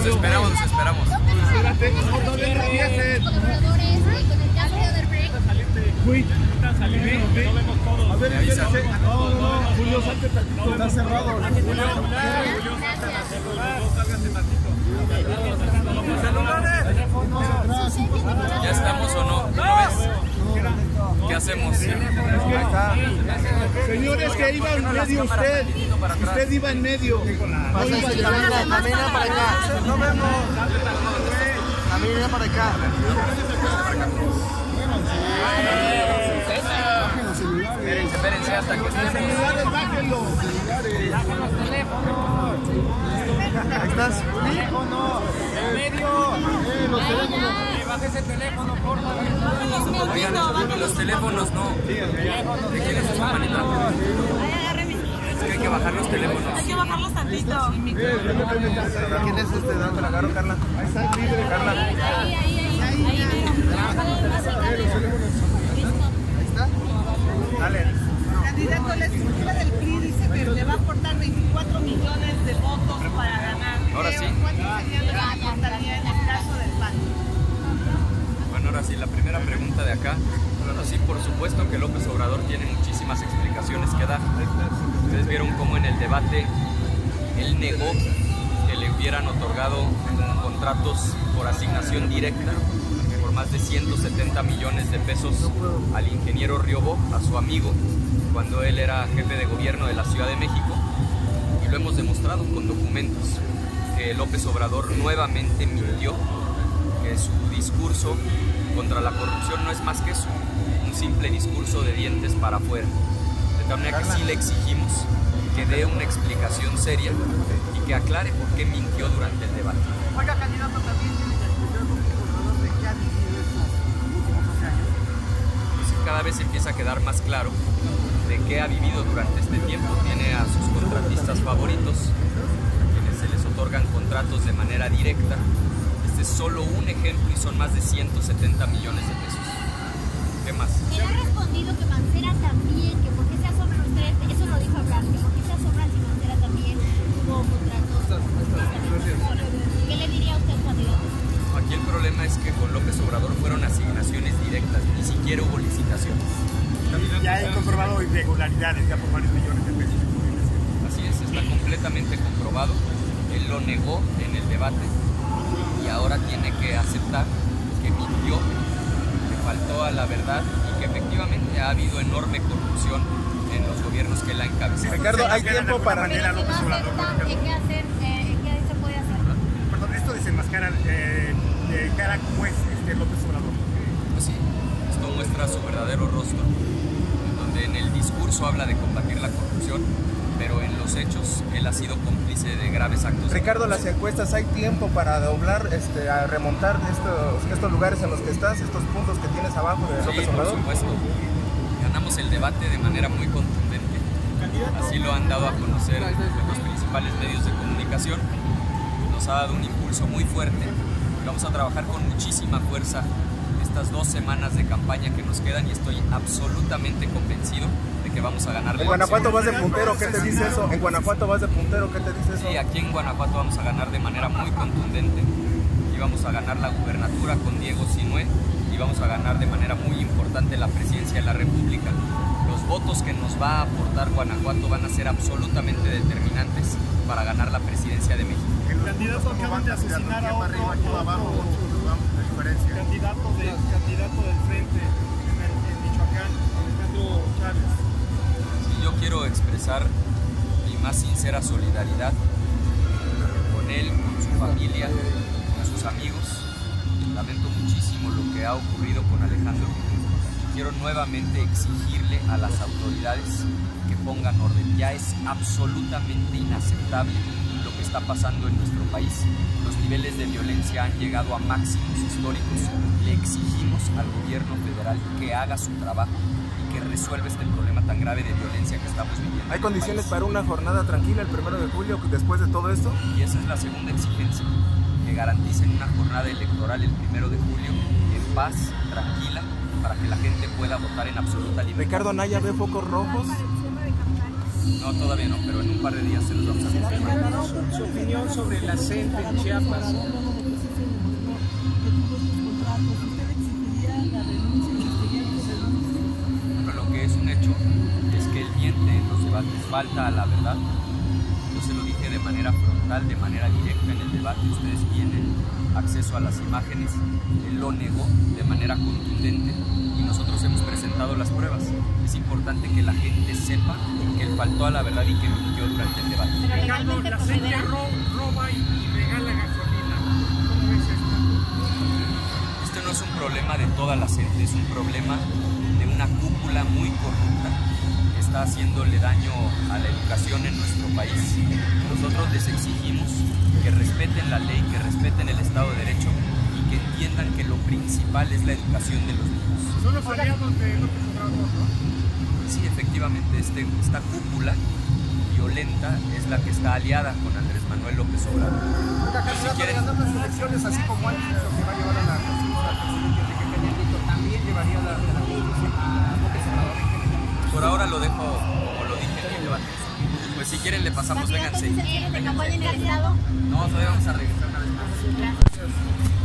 Los esperamos, los esperamos. Espérate, no empiecen. Colaboradores con el caso de Odebrecht. No vemos todos. A ver, espérense. No, Julio, salte tantito. Está cerrado. Julio, sálganse tantito. ¿Ya estamos o no? ¿No lo ves? ¿Qué hacemos? Señores, que iba en medio usted. Usted iba en medio. No iba a llegar. Camina para acá. No vemos. Camina para acá. Espérense hasta que estén. Celulares, bájenlo. Ahí estás. Teléfono. En medio. Los teléfonos. Bajes el teléfono, por favor. Oigan, los teléfonos no. ¿De quién es esa manita? Es que hay que bajar los teléfonos. Hay que bajarlos tantito. ¿Quién es este? ¿Dónde la agarro, Carla? Ahí está libre, Carla. Ahí. Dale. Candidato, la estructura del PRI dice que le va a aportar 24 millones de votos para ganar. Ahora sí. ¿Cuántos serían los que aportaría en el caso del PAN? Bueno, ahora sí, la primera pregunta de acá. Bueno, sí, por supuesto que López Obrador tiene muchísimas explicaciones que dar. Ustedes vieron cómo en el debate él negó que le hubieran otorgado contratos por asignación directa por más de 170 millones de pesos al ingeniero Riobó, a su amigo, cuando él era jefe de gobierno de la Ciudad de México. Y lo hemos demostrado con documentos, que López Obrador nuevamente mintió, que su discurso contra la corrupción no es más que eso, un simple discurso de dientes para afuera. De tal manera que sí le exigimos que dé una explicación seria y que aclare por qué mintió durante el debate. Oiga, candidato, también tiene que explicar un poco de qué ha vivido estos últimos 12 años. Pues sí, cada vez empieza a quedar más claro de qué ha vivido durante este tiempo. Tiene a sus contratistas favoritos, a quienes se les otorgan contratos de manera directa. Este es solo un ejemplo y son más de 170 millones de pesos. ¿Qué más? Me ha respondido que Mancera también, que por qué se asombran ustedes, eso lo dijo Abraham, que por qué se asombran si Mancera también tuvo contratos. ¿Qué le diría a usted, candidato? Aquí el problema es que con López Obrador fueron asignaciones directas, ni siquiera hubo licitaciones. Ya he comprobado irregularidades, ya por varios millones de pesos. Así es, está completamente comprobado. Él lo negó en el debate y ahora tiene que aceptar que mintió, que faltó a la verdad y que efectivamente ha habido enorme corrupción en los gobiernos que él ha encabezado. Ricardo, hay tiempo para manera López Obrador. ¿Qué hacer? ¿Qué se puede hacer? Perdón, esto desenmascara de cara como es López Obrador. Pues sí, esto muestra su verdadero rostro, en donde en el discurso habla de combatir la corrupción, pero en los hechos él ha sido cómplice de graves actos. Ricardo, las encuestas, ¿hay tiempo para doblar, a remontar estos lugares en los que estás, estos puntos que tienes abajo de López Sí, por Obrador? supuesto. Ganamos el debate de manera muy contundente. Así lo han dado a conocer los principales medios de comunicación. Nos ha dado un impulso muy fuerte y vamos a trabajar con muchísima fuerza estas 2 semanas de campaña que nos quedan y estoy absolutamente convencido de que vamos a ganar. En Guanajuato vas de puntero, ¿qué te dice eso? En Guanajuato vas de puntero, ¿qué te dice eso? Sí, aquí en Guanajuato vamos a ganar de manera muy contundente y vamos a ganar la gubernatura con Diego Sinue y vamos a ganar de manera muy importante la presidencia de la República. Los votos que nos va a aportar Guanajuato van a ser absolutamente determinantes para ganar la presidencia de México. El candidato acaban de asesinar a otro candidato del frente en Michoacán, Alejandro Chávez. Y yo quiero expresar mi más sincera solidaridad con él, con su familia, con sus amigos. Lamento muchísimo lo que ha ocurrido con Alejandro. Quiero nuevamente exigirle a las autoridades que pongan orden. Ya es absolutamente inaceptable lo que está pasando en nuestro país. Los niveles de violencia han llegado a máximos históricos. Le exigimos al gobierno federal que haga su trabajo y que resuelva este problema tan grave de violencia que estamos viviendo. ¿Hay condiciones para una jornada tranquila el 1 de julio después de todo esto? Y esa es la segunda exigencia, que garanticen una jornada electoral el 1 de julio en paz, tranquila, para que la gente pueda votar en absoluta libertad. Ricardo Anaya ve focos rojos. No, todavía no, pero en un par de días se los vamos a confirmar. Su opinión sobre la CENTE en Chiapas. Bueno, lo que es un hecho es que el diente en los debates falta a la verdad. Yo se lo dije de manera frontal, de manera directa en el debate. Ustedes tienen acceso a las imágenes. Él lo negó de manera contundente y nosotros hemos presentado las pruebas. Es importante que la gente sepa que él faltó a la verdad y que mintió durante el debate. Pero legalmente La CENTE roba y regala gasolina. ¿Cómo ves esto? Este no es un problema de toda la gente, es un problema de una cúpula muy corrupta que está haciéndole daño a la educación en nuestro país. Nosotros les exigimos que respeten la ley, que respeten el Estado de Derecho y que entiendan que lo principal es la educación de los niños. Son los aliados de López Obrador, ¿no? Sí, efectivamente, esta cúpula violenta es la que está aliada con Andrés Manuel López Obrador. Si quieren las elecciones, así como antes lo que va a llevar a la presidente Enrique Peña Nieto, también llevaría la constitución a López Obrador en general. Por ahora lo dejo como lo dije en el debate. Pues si quieren le pasamos, vénganse. ¿De campaña en el Estado? No, todavía vamos a regresar una vez más. Gracias.